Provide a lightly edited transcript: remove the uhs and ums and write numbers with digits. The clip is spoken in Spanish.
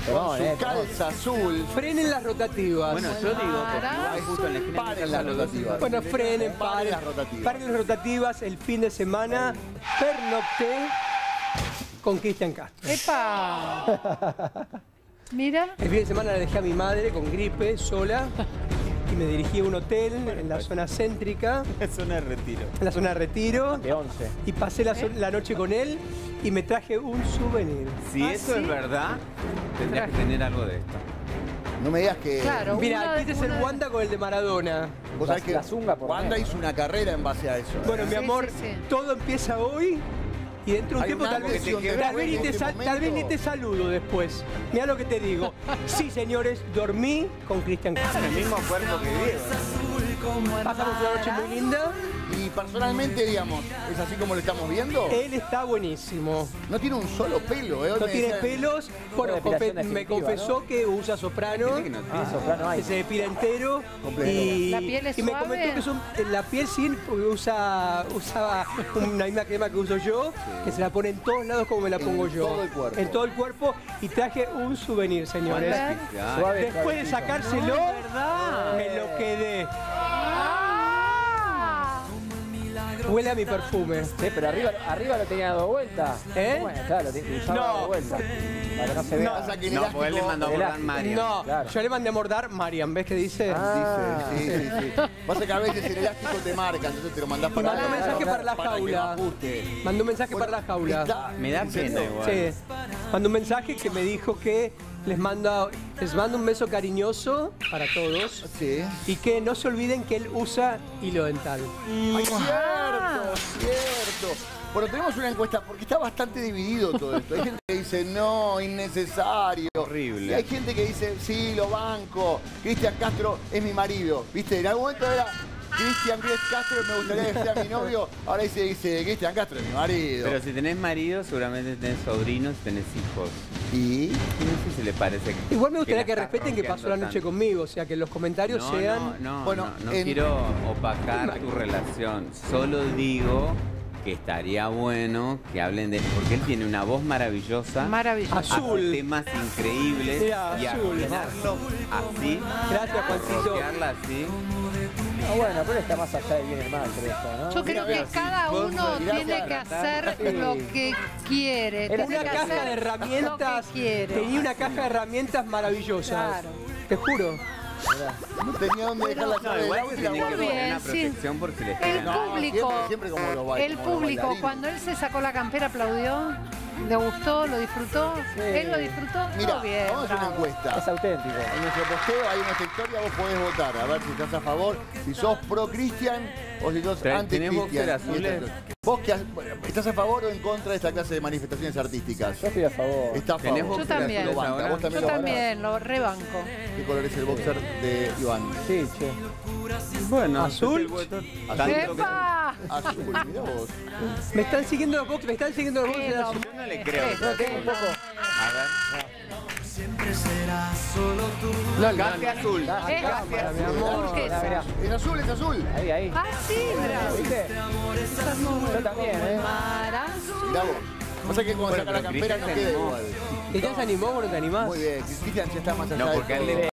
Con su calza azul. Frenen las rotativas. Bueno, yo digo, porque igual justo en la esquina Paren las rotativas. Bueno, frenen, Paren las rotativas. Paren las rotativas el fin de semana. Pernocté con Cristian Castro. ¡Epa! Mira. El fin de semana la dejé a mi madre con gripe, sola. Y me dirigí a un hotel en la zona céntrica. es zona de retiro. En la zona de retiro. De 11. Y pasé la noche con él y me traje un souvenir. Si eso es verdad, tendrías que tener algo de esto. No me digas que... Claro. Mira, este es el Wanda con el de Maradona. Vos sabés que La zunga por Wanda medio. hizo una carrera en base a eso. Bueno, mi Sí, amor, sí, sí. todo empieza hoy y dentro de un Hay tiempo una tal vez versión de tal vez ni en te este tal vez ni momento. te saludo después. Mira lo que te digo. Sí, señores, dormí con Cristian Castro. El mismo cuerpo que Diego. Pasamos una noche muy linda. Y personalmente, digamos, ¿es así como lo estamos viendo? Él está buenísimo. No tiene un solo pelo, ¿eh? Hoy No me tiene decían- pelos. Bueno, depilación me definitiva, confesó ¿no? que usa soprano. Dice que no tiene. Soprano hay. Que se depila entero. Completo. Y, ¿La piel es y me suave? comentó que la piel sí, porque usaba una misma crema que uso yo, que se la pone en todos lados como me la pongo yo. todo el cuerpo. En todo el cuerpo. Y traje un souvenir, señores. Ya. Suave, Después de suavecito. sacárselo, me lo quedé. Huele a mi perfume. Sí, pero arriba lo tenía dado vuelta. ¿Eh? Bueno, claro, lo usaba No. dado vuelta. Para que no se vea. Pasa que el No, porque él le elástico- mandó a bordar Mariam. No, Claro. yo le mandé a mordar Mariam, ¿ves qué dice? Dice, sí. Pasa que a veces el elástico te marca, entonces te lo mandás Y para mandó un atrás, mensaje para la que no jaula. ajuste. Mandó un mensaje Bueno, para la jaula. está- Me da ¿en serio? pena igual. Sí. Mandó un mensaje que me dijo que les mando un beso cariñoso para todos Sí. y que no se olviden que él usa hilo dental. Ay, cierto. Bueno, tenemos una encuesta porque está bastante dividido todo esto. Hay gente que dice, no, innecesario. Horrible. Y hay gente que dice, sí, lo banco. Cristian Castro es mi marido. ¿Viste? En algún momento era Cristian Castro, me gustaría que sea mi novio. Ahora dice, Cristian Castro es mi marido. Pero si tenés marido, seguramente tenés sobrinos y tenés hijos. Y... No sé si le parece que... Igual me gustaría la que estás respeten que pasó la rompiendo noche tanto. conmigo, o sea, que los comentarios No, sean... no, Bueno, no en- quiero opacar tu relación. Solo digo que estaría bueno que hablen de... Porque él tiene una voz maravillosa. Maravilloso. Azul. Hace temas increíbles. Mira, y azul. arruinarlo así. Gracias, Juancito. Rockearla así. Ah, bueno, pero está más allá del bien y el mal, creo yo, ¿no? Yo creo que mira, cada vos uno mirá, tiene que hacer lo que quiere. Era Tiene Una que caja hacer de herramientas. lo que quiere. Tenía una caja de herramientas maravillosas. Claro. Te juro. no tenía dónde dejar la No, llave del igual auto que y la tiene que guardó. Muy tener bien, una sí. protección porque le El pegan. público, siempre como los ba- el como los público, bailarines. cuando él se sacó la campera, aplaudió, le gustó, lo disfrutó, él lo disfrutó, Mira, todo bien. vamos a hacer una bravo. encuesta. Es auténtico. En nuestro posteo hay una historia, vos podés votar, a ver si estás a favor, si sos pro Cristian o si sos anti ¿Tenés boxer azules? Vos que estás a favor o en contra de esta clase de manifestaciones artísticas. Yo estoy a favor. Está a ¿Tenés favor. Yo también. Lo banca. ahora? Vos también Yo lo también, lo rebanco. bancás. ¿Qué color es el boxer de Iván? Sí, che. Bueno, ¿Azul? ¡Epa! Azul, mirá vos. Me están siguiendo los boxes, me están siguiendo los boxes de azul. Yo no le creo. Eso, Tengo un poco. A ver. No, Café azul. Es cámara, mi amor. turquesa. Mirá, Es azul, es azul. ahí, ahí. Ah, sí, bravo. ¿Viste? Yo también, ¿eh? Maravilloso. Mirá vos. Pasa que cuando Bueno, saca la pero campera no Cristian queda se animó. igual. ¿Cristian se animó o no te animás? Muy bien, Cristian ya está más allá No, de porque a él todo. le